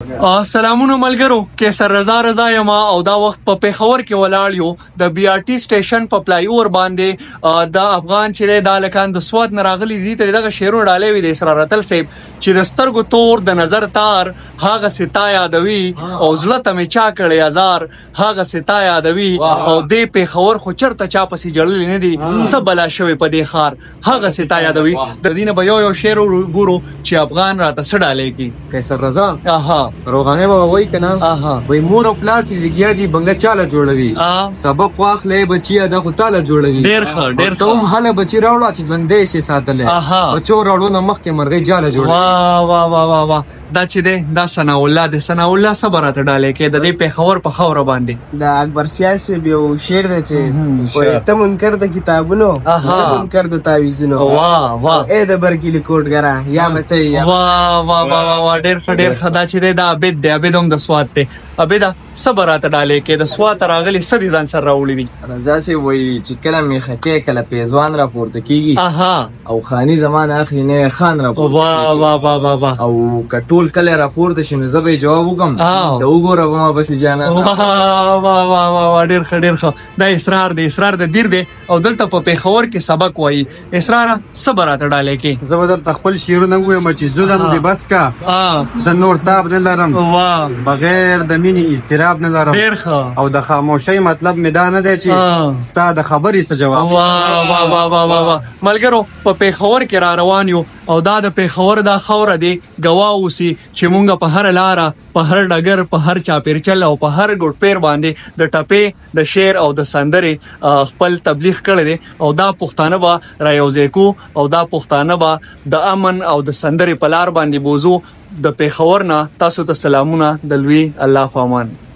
سلامونه ملګرو، کیسر رضا یم او دا وخت په پیښور کې ولاړ یو د بي آر ټي سټیشن په پلای اور باندې د افغان چې د لکان د سواد نه راغلي دي ته دغه شعرونه ډالې وي د اسرار رتل صاحب چې د سترګو تور د نظر تار هغه ستا یادوي او زړه ته مې چا کړی ازار هغه ستا یادوي او دې پیښور خو چرته چا پسې جړلې نه دي څه بلا شوی په دې ښار هغه ستا یادوي. د دې نه به یو شعر ګورو چې افغان راته څه ډالې کی. کیسر رضا روغانه بابا وای کنه وای مور او پلار چې لګیا دي بنگله چاله جوړوي سبق واخلې بچیا د خو تعالی جوړوي ډیر ښه ته هم هله بچی راوړه چې ژوندې شي ساتلې بچو راوړو نه مخکې مرغۍ جاله جوړوي. واه دا چې دی دا ثناء الله د ثناء الله صبر ته ډالې کې د دې پیښور په خوره باندې د اکبر سیاسي یو شعر دی چې ته منکر د کتابونو زه منکر د تعویذونو اے د برکلی کوټګرا یا مته یا واه ډیر ښه دا چې دی دا عبید دی عبید هم د سواد دی عبیده صبر ته ډالې کې د سواد راغلي سدي ځان سره راوړي دي. رضا سي وای چې کله می خته کله پیزوان راپورته کیږي او خاني زمان اخلي نه خان راپورته واه او کټول کله راپورته شنو زبې جواب وکم ته وګوره ما بس جانا واه ډیر ښه دا اسرار د دیر دی او دلته په پیښور کې سبق وایي اسرار صبر ته ډالې کې. زبردر تخپل شیرونه وایم چې زدم دی بس کا زه نور تاب نه لرم بغیر د مینې اضطراب نه لرم ډیر ښه او د خاموشۍ مطلب مې دا نه دی چې ستا د خبرې څه جواب. واه ملګرو په پیښور کې را روان یو او دا د پیښور دا خوره دی ګواه اوسي چې مونږ په هر لاره په هر ډګر په هر چاپیرچل او په هر ګوټ پیر باندې د ټپې د شعر او د سندرې خپل تبلیغ کړی دی او دا پښتانه به رايوځای کو او دا پښتانه به د امن او د سندرې په لار باندې بوزو. د پیښور نه تاسو ته سلامونه د لوی الله په امان.